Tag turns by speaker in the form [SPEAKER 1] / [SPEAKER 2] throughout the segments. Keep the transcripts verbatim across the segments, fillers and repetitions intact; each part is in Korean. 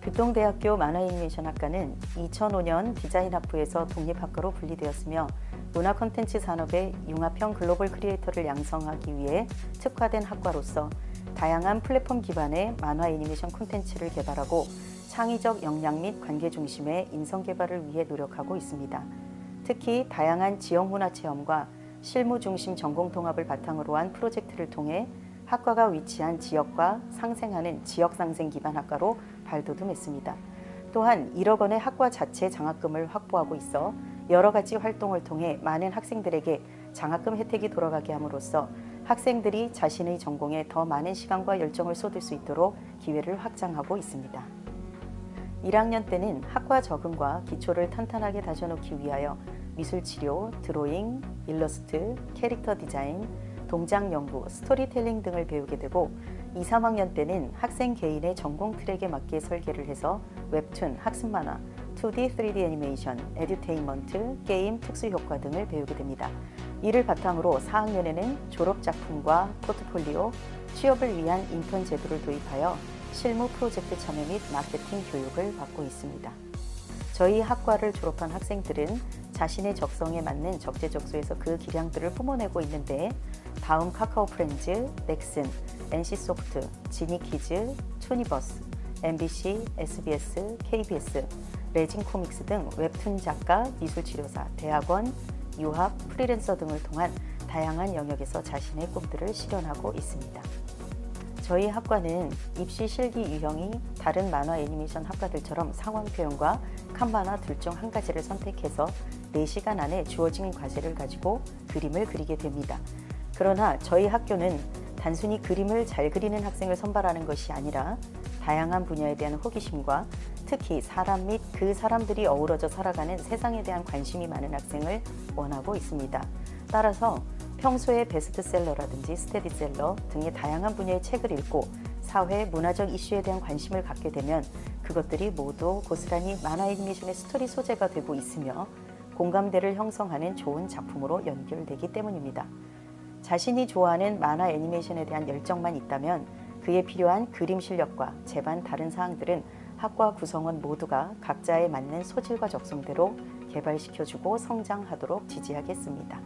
[SPEAKER 1] 교동대학교 만화애니메이션학과는 이천오 년 디자인학부에서 독립학과로 분리되었으며 문화 콘텐츠 산업의 융합형 글로벌 크리에이터를 양성하기 위해 특화된 학과로서 다양한 플랫폼 기반의 만화 애니메이션 콘텐츠를 개발하고 창의적 역량 및 관계 중심의 인성 개발을 위해 노력하고 있습니다. 특히 다양한 지역 문화 체험과 실무 중심 전공 통합을 바탕으로 한 프로젝트를 통해 학과가 위치한 지역과 상생하는 지역상생 기반 학과로 발돋움했습니다. 또한 일억 원의 학과 자체 장학금을 확보하고 있어 여러 가지 활동을 통해 많은 학생들에게 장학금 혜택이 돌아가게 함으로써 학생들이 자신의 전공에 더 많은 시간과 열정을 쏟을 수 있도록 기회를 확장하고 있습니다. 일 학년 때는 학과 적응과 기초를 탄탄하게 다져놓기 위하여 미술치료, 드로잉, 일러스트, 캐릭터 디자인, 동작 연구, 스토리텔링 등을 배우게 되고 이, 삼 학년 때는 학생 개인의 전공 트랙에 맞게 설계를 해서 웹툰, 학습 만화, 투 디, 쓰리 디 애니메이션, 에듀테인먼트, 게임, 특수효과 등을 배우게 됩니다. 이를 바탕으로 사 학년에는 졸업작품과 포트폴리오, 취업을 위한 인턴 제도를 도입하여 실무 프로젝트 참여 및 마케팅 교육을 받고 있습니다. 저희 학과를 졸업한 학생들은 자신의 적성에 맞는 적재적소에서 그 기량들을 뿜어내고 있는데 다음 카카오 프렌즈, 넥슨, 엔씨소프트, 지니키즈, 투니버스, 엠비씨, 에스비에스, 케이비에스, 레진코믹스 등 웹툰 작가, 미술치료사, 대학원, 유학, 프리랜서 등을 통한 다양한 영역에서 자신의 꿈들을 실현하고 있습니다. 저희 학과는 입시 실기 유형이 다른 만화 애니메이션 학과들처럼 상황 표현과 칸바나 둘 중 한 가지를 선택해서 네 시간 안에 주어진 과제를 가지고 그림을 그리게 됩니다. 그러나 저희 학교는 단순히 그림을 잘 그리는 학생을 선발하는 것이 아니라 다양한 분야에 대한 호기심과 특히 사람 및 그 사람들이 어우러져 살아가는 세상에 대한 관심이 많은 학생을 원하고 있습니다. 따라서 평소에 베스트셀러라든지 스테디셀러 등의 다양한 분야의 책을 읽고 사회, 문화적 이슈에 대한 관심을 갖게 되면 그것들이 모두 고스란히 만화 애니메이션의 스토리 소재가 되고 있으며 공감대를 형성하는 좋은 작품으로 연결되기 때문입니다. 자신이 좋아하는 만화 애니메이션에 대한 열정만 있다면 그에 필요한 그림 실력과 제반 다른 사항들은 학과 구성원 모두가 각자에 맞는 소질과 적성대로 개발시켜주고 성장하도록 지지하겠습니다.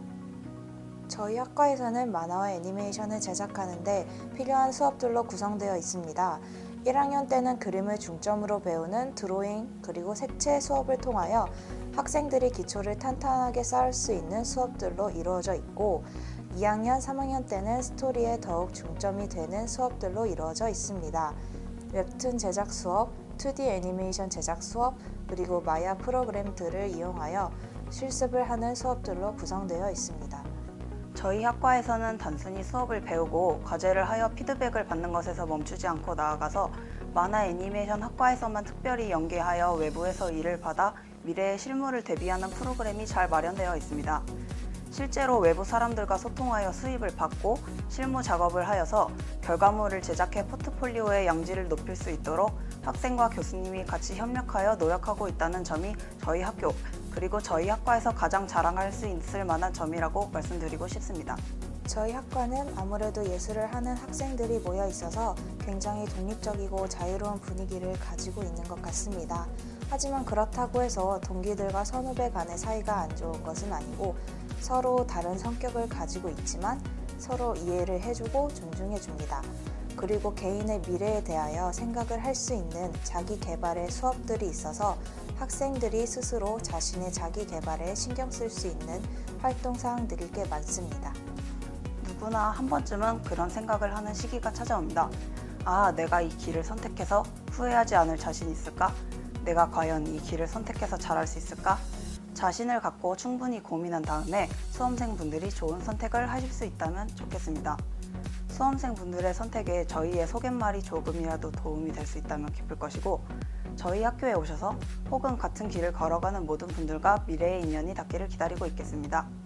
[SPEAKER 2] 저희 학과에서는 만화와 애니메이션을 제작하는데 필요한 수업들로 구성되어 있습니다. 일 학년 때는 그림을 중점으로 배우는 드로잉 그리고 색채 수업을 통하여 학생들이 기초를 탄탄하게 쌓을 수 있는 수업들로 이루어져 있고 이 학년, 삼 학년 때는 스토리에 더욱 중점이 되는 수업들로 이루어져 있습니다. 웹툰 제작 수업, 투 디 애니메이션 제작 수업, 그리고 마야 프로그램들을 이용하여 실습을 하는 수업들로 구성되어 있습니다.
[SPEAKER 3] 저희 학과에서는 단순히 수업을 배우고 과제를 하여 피드백을 받는 것에서 멈추지 않고 나아가서 만화 애니메이션 학과에서만 특별히 연계하여 외부에서 일을 받아 미래의 실무를 대비하는 프로그램이 잘 마련되어 있습니다. 실제로 외부 사람들과 소통하여 수입을 받고 실무 작업을 하여서 결과물을 제작해 포트폴리오의 양질을 높일 수 있도록 학생과 교수님이 같이 협력하여 노력하고 있다는 점이 저희 학교 그리고 저희 학과에서 가장 자랑할 수 있을 만한 점이라고 말씀드리고 싶습니다.
[SPEAKER 2] 저희 학과는 아무래도 예술을 하는 학생들이 모여 있어서 굉장히 독립적이고 자유로운 분위기를 가지고 있는 것 같습니다. 하지만 그렇다고 해서 동기들과 선후배 간의 사이가 안 좋은 것은 아니고 서로 다른 성격을 가지고 있지만 서로 이해를 해주고 존중해줍니다. 그리고 개인의 미래에 대하여 생각을 할 수 있는 자기 개발의 수업들이 있어서 학생들이 스스로 자신의 자기 개발에 신경 쓸 수 있는 활동 사항들이 꽤 많습니다.
[SPEAKER 3] 누구나 한 번쯤은 그런 생각을 하는 시기가 찾아옵니다. 아, 내가 이 길을 선택해서 후회하지 않을 자신이 있을까? 내가 과연 이 길을 선택해서 잘할 수 있을까? 자신을 갖고 충분히 고민한 다음에 수험생분들이 좋은 선택을 하실 수 있다면 좋겠습니다. 수험생분들의 선택에 저희의 소갯말이 조금이라도 도움이 될 수 있다면 기쁠 것이고 저희 학교에 오셔서 혹은 같은 길을 걸어가는 모든 분들과 미래의 인연이 닿기를 기다리고 있겠습니다.